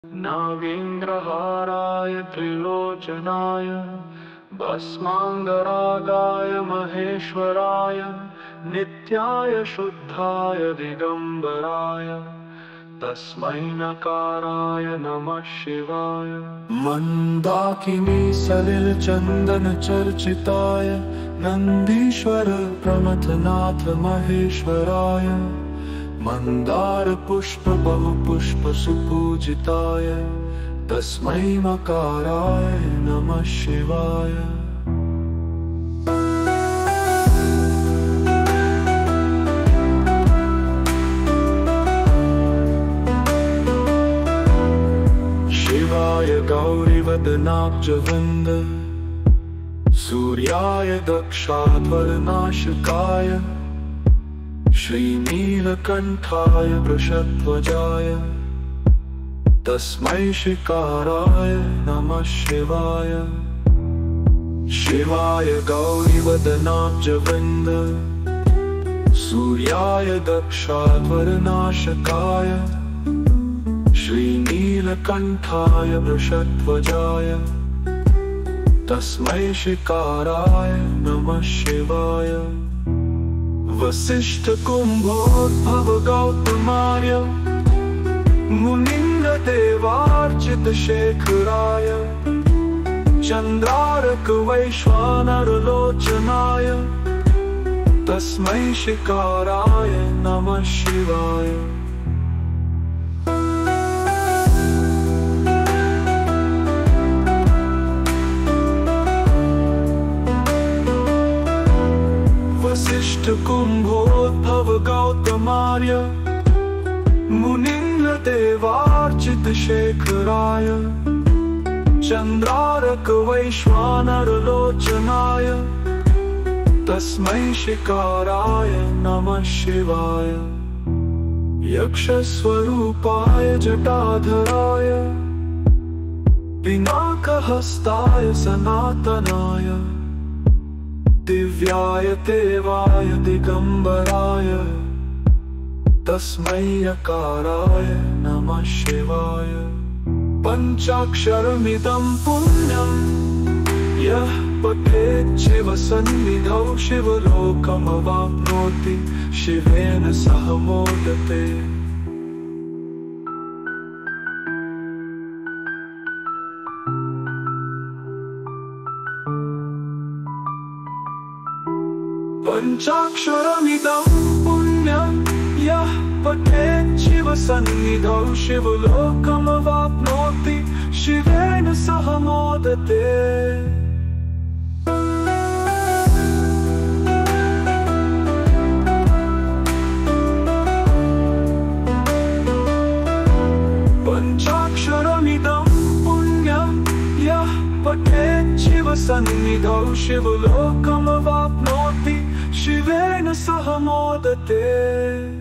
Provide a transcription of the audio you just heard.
नागेन्द्रहाराय त्रिलोचनाय भस्माङ्गरागाय महेश्वराय नित्याय शुद्धाय दिगंबराय तस्मै नकाराय नमः शिवाय। मंदाकिनी सलिल चंदन चर्चिताय नंदीश्वर प्रमथनाथ महेश्वराय मंदार पुष्प बहुपुष्प सुपूजिताय तस्मै मकाराय नमः शिवाय। शिवाय गौरीवदनाब्जवृन्द सूर्याय दक्षाध्वरनाशकाय श्रीनीलकण्ठाय वृषध्वजाय तस्मै शिकाराय नमः शिवाय। शिवाय गौरीवदनाब्जवृन्द सूर्याय दक्षाध्वरनाशकाय श्रीनीलकण्ठाय वृषध्वजाय तस्मै शिकाराय नमः शिवाय। वसिष्ठ कुम्भोद्भव गौतमार्य मुनीन्द्र देवार्चित शेखराय चंद्रार्क वैश्वानर लोचनाय तस्मै शिकाराय नमः शिवाय। वसिष्ठ कुम्भोद्भव गौतमार्य मुनीन्द्र देवार्चित शेखराय चंद्रार्क वैश्वानर लोचनाय तस्मै शिकाराय नमः शिवाय। यक्षस्वरूपाय जटाधराय पिनाकहस्ताय सनातनाय दिव्याय देवाय दिगंबराय तस्मै यकाराय नमः शिवाय। पंचाक्षरमिदं पुण्यं यः पठेत् शिवसन्निधौ शिवलोकमवाप्नोति शिवेन सह मोदते। पंचाक्षरमिदं पुण्यं यः पठेत् शिवसन्निधौ शिवलोकमवाप्नोति शिवेन सह मोदते। पंचाक्षरमिदं पुण्यं यः पठेत् शिवसन्निधौ शिवलोकमवाप्नोति शिवेन सह मोदते।